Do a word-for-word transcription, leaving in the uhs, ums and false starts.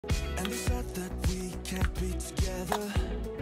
And they said that we can't be together.